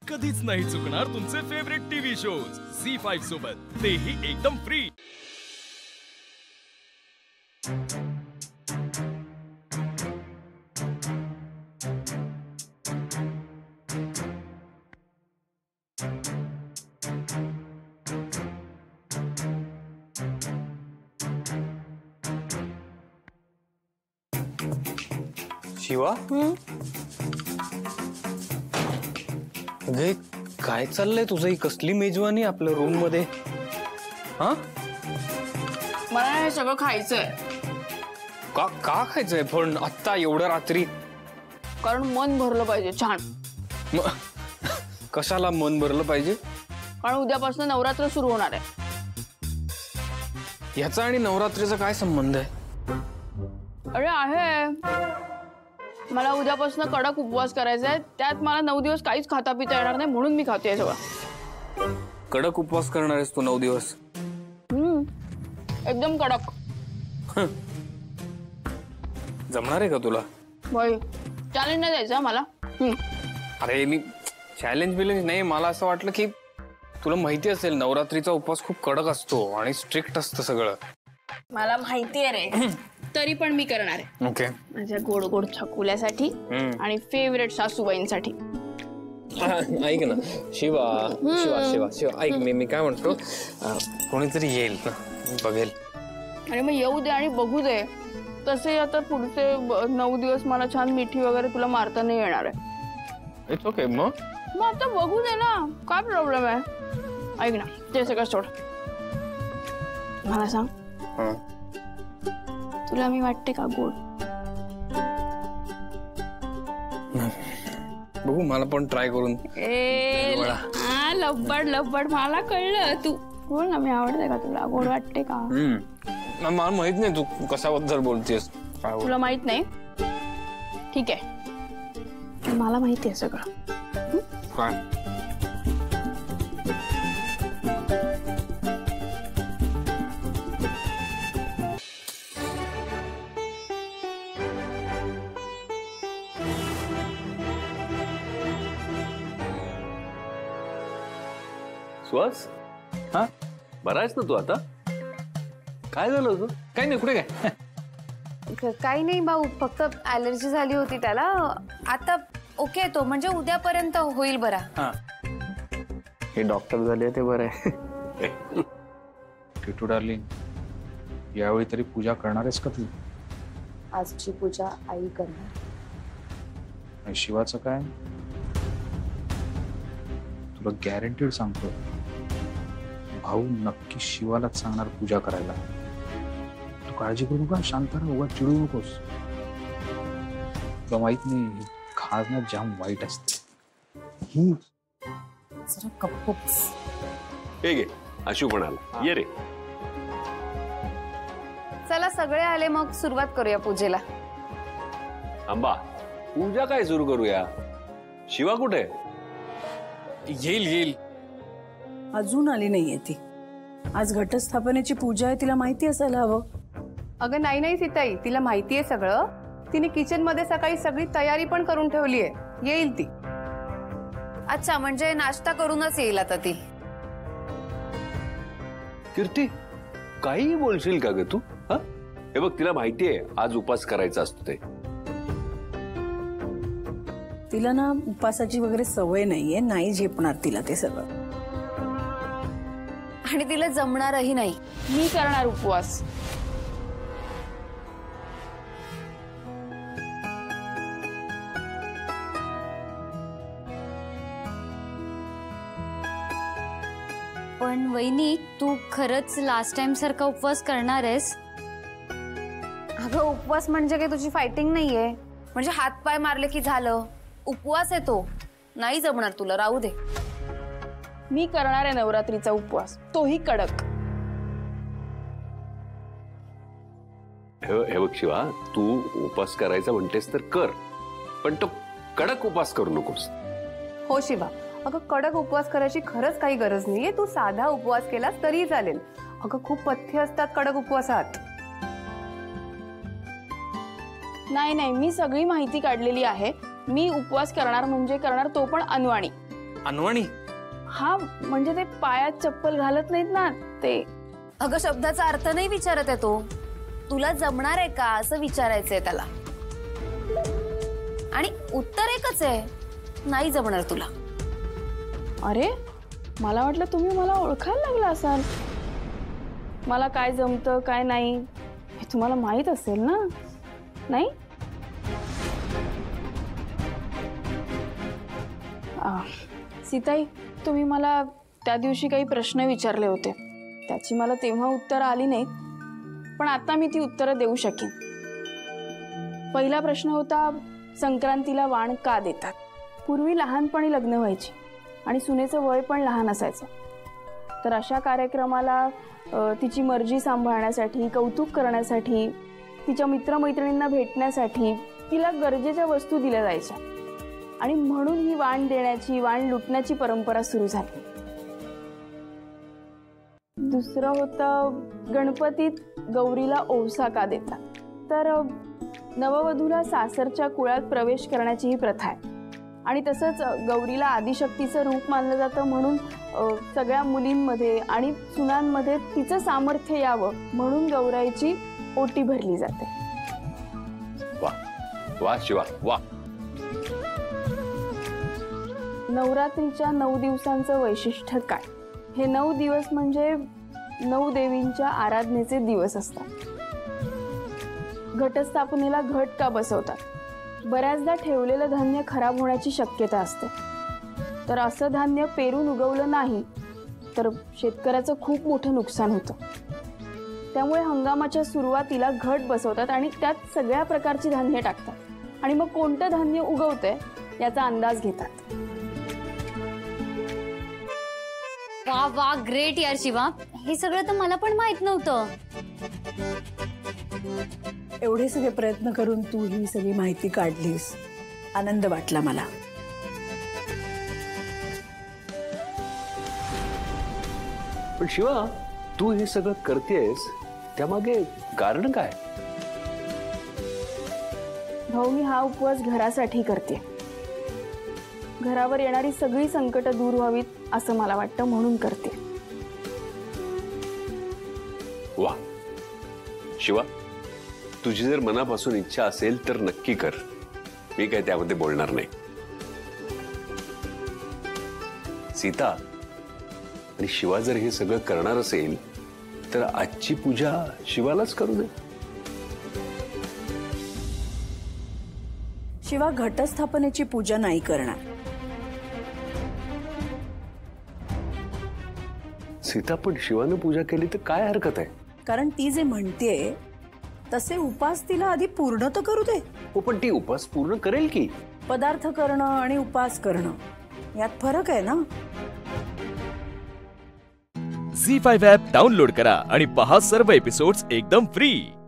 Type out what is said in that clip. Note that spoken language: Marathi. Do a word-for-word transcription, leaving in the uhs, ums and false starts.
कधीच नाही चुकणार तुमचे favourite TV shows Zee five सोबत, तेही एकदम फ्री। शिवा, अगे काय चाललंय तुझं? ही कसली मेजवानी आपल्या रूम मध्ये? हा, मला हे सगळं खायचंय। का का खायचंय पण आता एवढ्या रात्री? कारण मन भरलं पाहिजे छान। कशाला मन भरलं पाहिजे? कारण उद्यापासून नवरात्र सुरू होणार आहे। याचा आणि नवरात्रीचा काय संबंध आहे? अरे आहे, मला उद्यापासून कडक उपवास करायचा आहे। त्यात मला नऊ दिवस काहीच खाता पिता येणार नाही, म्हणून मी खाते सगळं। कडक उपवास करणार आहेस तू नऊ दिवस? हम्म, एकदम कडक। जमणार आहे का तुला? भाई चॅलेंज नाही द्यायचं मला। अरे मी चॅलेंज बिलेंज नाही, मला असं वाटलं की तुला माहिती असेल नवरात्रीचा उपवास खूप कडक असतो आणि स्ट्रिक्ट असतं सगळं। मला माहिती आहे रे, तरी पण मी करणार आहे। ओके, माझ्या गोड गोड छकुल्यासाठी आणि फेवरेट सासूबाईंसाठी। ऐक ना शिवा, शिवा शिवा शिवा ऐक, मी मी काय म्हणतो, कोणीतरी येईल ना, बघेल। आणि मग येऊ दे आणि बघू दे। तसे आता पुढचे नऊ दिवस मला छान मिठी वगैरे तुला मारता नाही येणार आहे। It's okay. मग मग आता बघू दे ना, काय प्रॉब्लेम आहे? ऐक ना, ते सगळं सोड, मला सांग, तुला मी वाटते का गोड? बघू, मला पण ट्राय करून। ए लब्बड लब्बड, मला कळलं तू बोल ना, मी आवडते का तुला? गोड वाटते का? मला माहित नाही तू कशाबद्दल बोलतेस। तुला माहित नाही? ठीक आहे, मला माहिती आहे सगळं। काय? सुहास, हा बरा आहेस ना तू आता? काय झालं होतं? काही नाही, कुठे काय? काही नाही भाऊ, फक्त ॲलर्जी झाली होती त्याला। आता ओके तो, म्हणजे उद्यापर्यंत होईल बरा। हा, हे डॉक्टर झाले ते बरं आहे। किटू डार्लिंग, यावेळी तरी पूजा करणार आहेस का तू? आजची पूजा आई करणार। आणि शिवाचं काय? तुला गॅरंटीड सांगतो, भाऊ नक्की शिवालाच सांगणार पूजा करायला। तू काळजी करू नका, शांत राहा, उगाच चिडू नकोस। तुला माहित नाही, खाणं जाम वाईट असते। जरा गप्पच। हे घे, आशू पण आला, ये रे। चला सगळे आले, मग सुरुवात करूया पूजेला। आंबा, पूजा काय सुरू करूया? शिवा कुठे? येईल येईल। अजून आली नाहीये ती। आज घटस्थापनेची पूजा आहे, तिला माहिती असायला हवं। अगं नाही नाही सीताई, तिला माहिती आहे सगळं। तिने किचन मध्ये सकाळी सगळी तयारी पण करून ठेवली आहे, येईल ती। अच्छा, म्हणजे नाश्ता करूनच येईल आता ती। कीर्ती, काही बोलशील का ग तू? हा, हे बघ, तिला माहिती आहे आज उपास करायचा असतो ते। तिला ना उपासाची वगैरे सवय नाहीये, नाही झेपणार तिला ते सगळं, आणि तिला जमणारही नाही। मी करणार उपवास। पण वहिनी, तू खरंच लास्ट टाइम सारखा उपवास करणार आहेस? अगं उपवास म्हणजे काही तुझी फायटिंग नाहीये, म्हणजे हात पाय मारले की झालं। उपवास आहे तो, नाही जमणार तुला, राहू दे। मी करणार आहे नवरात्रीचा उपवास, तोही कडक। हे बघ शिवा, तू उपवास करायचा म्हणतेस तर कर, पण तो कडक उपवास करू नकोस। हो शिवा, अगं कडक उपवास करायची खरंच काही गरज नाहीये। तू साधा उपवास केलास तरी चालेल। अगं खूप पथ्य असतात कडक उपवासात। नाही नाही, मी सगळी माहिती काढलेली आहे। मी उपवास करणार म्हणजे करणार, तो पण अनवाणी। अनवाणी? हा म्हणजे ते पायात चप्पल घालत नाहीत ना ते. अगं शब्दाचा अर्थ नाही विचारत आहे तो, तुला जमणार आहे का असं विचारायचंय त्याला. आणि उत्तर एकच आहे, नाही जमणार तुला. अरे मला वाटलं तुम्ही मला ओळखायला लागला असाल. मला काय जमतं काय नाही हे तुम्हाला माहित असेल ना, नाही? सीताई, तुम्ही मला त्या दिवशी काही प्रश्न विचारले होते, त्याची मला तेव्हा उत्तरं आली नाहीत, पण आता मी ती उत्तरं देऊ शकेन. पहिला प्रश्न होता, संक्रांतीला वाण का देतात? पूर्वी लहानपणी लग्न व्हायची आणि सुनेचं वय पण लहान असायचं, तर अशा कार्यक्रमाला तिची मर्जी सांभाळण्यासाठी, कौतुक करण्यासाठी, तिच्या मित्रमैत्रिणींना भेटण्यासाठी तिला गरजेच्या वस्तू दिल्या जायच्या आणि म्हणून ही वाण देण्याची, वाण लुटण्याची परंपरा सुरू झाली. दुसरं होतं, गणपतीत गौरीला ओवसा का देतात? तर नववधूला सासरच्या कुळात प्रवेश करण्याची ही प्रथा आहे आणि तसंच गौरीला आदिशक्तीचं रूप मानलं जातं, म्हणून सगळ्या मुलींमध्ये आणि सुनांमध्ये तिचं सामर्थ्य यावं म्हणून गौराईची ओटी भरली जाते. वा वा शिवा वा. नवरात्रीच्या नऊ दिवसांचं वैशिष्ट्य काय? हे नऊ दिवस म्हणजे नऊ देवींच्या आराधनेचे दिवस असतात. घटस्थापनेला घट का बसवतात? बऱ्याचदा ठेवलेलं धान्य खराब होण्याची शक्यता असते, तर असं धान्य पेरून उगवलं नाही तर शेतकऱ्याचं खूप मोठं नुकसान होतं. त्यामुळे हंगामाच्या सुरुवातीला घट बसवतात आणि त्यात सगळ्या प्रकारची धान्य टाकतात आणि मग कोणतं धान्य उगवतंय याचा अंदाज घेतात. वा वा, ग्रेट यार शिवा, हे सगळं तर मला पण माहित नव्हतं. एवढे सगळे प्रयत्न करून तू ही सगळी माहिती काढलीस, आनंद वाटला मला. पण शिवा, तू हे सगळं करतेस त्यामागे कारण काय? भाऊ, मी हा उपवास घरासाठी करते. घरावर येणारी सगळी संकट दूर व्हावीत असं मला वाटतं, म्हणून करते. वा शिवा, तुझी जर मनापासून इच्छा असेल तर नक्की कर, मी काय त्यामध्ये बोलणार नाही. सीता आणि शिवा जर हे सगळं करणार असेल तर आजची पूजा शिवालाच करू दे. शिवा घटस्थापनेची पूजा नाही करणार. सीता, पण शिवानं पूजा केली तर काय हरकत आहे? कारण ती जे म्हणतेय तसे उपास तिला आधी पूर्ण तर करू दे. हो, पण ती उपास पूर्ण करेल की? पदार्थ करणं आणि उपास करणं यात फरक आहे ना. झी फाईव्ह ॲप डाउनलोड करा आणि पहा सर्व एपिसोड्स एकदम फ्री.